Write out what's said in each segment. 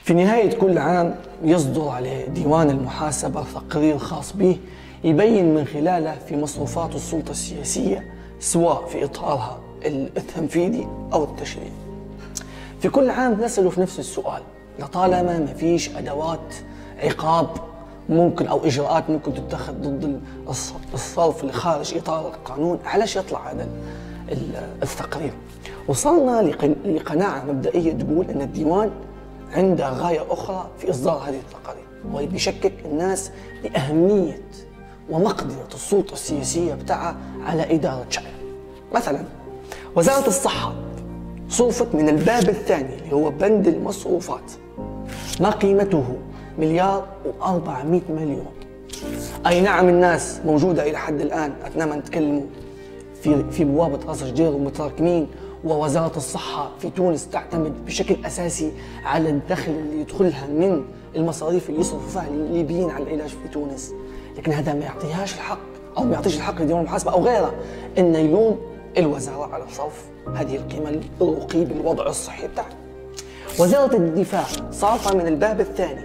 في نهاية كل عام يصدر عليه ديوان المحاسبة تقرير خاص به يبين من خلاله في مصروفات السلطة السياسية سواء في إطارها التنفيذي أو التشريعي. في كل عام نسأله في نفس السؤال، لطالما ما فيش أدوات عقاب ممكن أو إجراءات ممكن تتخذ ضد الصرف اللي خارج إطار القانون، علاش يطلع هذا التقرير؟ وصلنا لقناعة مبدئية تقول أن الديوان عنده غاية أخرى في إصدار هذه التقارير، وهي بيشكك الناس بأهمية ومقدرة السلطة السياسية بتاعها على إدارة شأنها. مثلا وزارة الصحة صرفت من الباب الثاني اللي هو بند المصروفات ما قيمته $1,400,000,000. أي نعم الناس موجودة إلى حد الآن أثناء ما نتكلموا في بوابة راس شجير ومتراكمين، ووزارة الصحة في تونس تعتمد بشكل أساسي على الدخل اللي يدخلها من المصاريف اللي يصرفوا فيها الليبيين على العلاج في تونس، لكن هذا ما يعطيهاش الحق أو ما يعطيش الحق لديوان المحاسبة أو غيره إن يلوم الوزارة على صرف هذه القيمة الرقي بالوضع الصحي بتاعها. وزارة الدفاع صارفة من الباب الثاني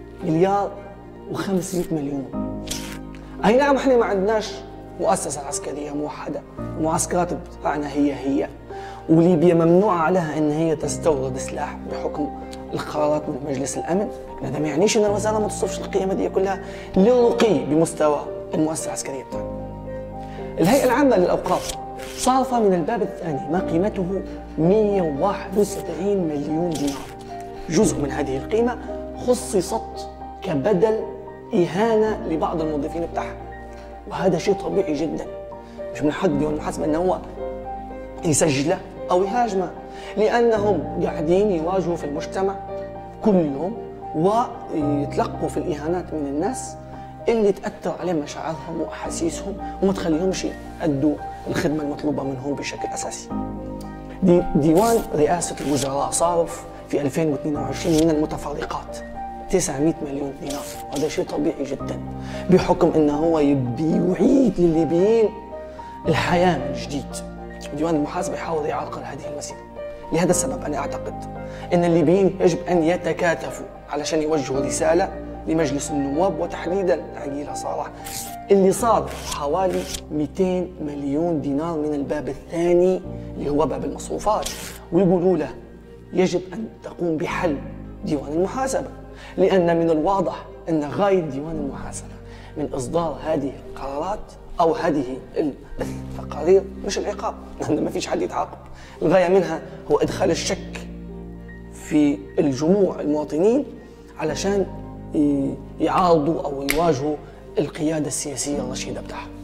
$1,500,000,000. أي نعم احنا ما عندناش مؤسسة عسكرية موحدة، المعسكرات بتاعنا هي وليبيا ممنوع عليها ان هي تستورد سلاح بحكم القرارات من مجلس الامن، لكن هذا ما يعنيش ان الوزاره ما تصرفش القيمه دي كلها للرقي بمستوى المؤسسه العسكريه بتاعنا. الهيئه العامه للاوقاف صارفه من الباب الثاني ما قيمته $171,000,000. جزء من هذه القيمه خصصت كبدل اهانه لبعض الموظفين بتاعها، وهذا شيء طبيعي جدا، مش من حق ديوان المحاسبه انه هو يسجله أو يهاجمه، لأنهم قاعدين يواجهوا في المجتمع كل يوم ويتلقوا في الإهانات من الناس اللي تأثر على مشاعرهم وأحاسيسهم وما تخليهمش يأدوا الخدمة المطلوبة منهم بشكل أساسي. ديوان رئاسة الوزراء صارف في 2022 من المتفرقات $900,000,000، وهذا شيء طبيعي جدا بحكم أنه هو يعيد للليبيين الحياة من جديد. ديوان المحاسبة يحاول يعرقل هذه المسيرة. لهذا السبب أنا أعتقد أن الليبيين يجب أن يتكاتفوا علشان يوجهوا رسالة لمجلس النواب وتحديدا عقيلة صالح اللي صارف حوالي $200,000,000 من الباب الثاني اللي هو باب المصروفات، ويقولوا له يجب أن تقوم بحل ديوان المحاسبة، لأن من الواضح أن غاية ديوان المحاسبة من إصدار هذه القرارات أو هذه التقارير مش العقاب، لأن ما فيش حد يتعاقب. الغاية منها هو إدخال الشك في الجموع المواطنين علشان يعارضوا أو يواجهوا القيادة السياسية الرشيدة بتاعها.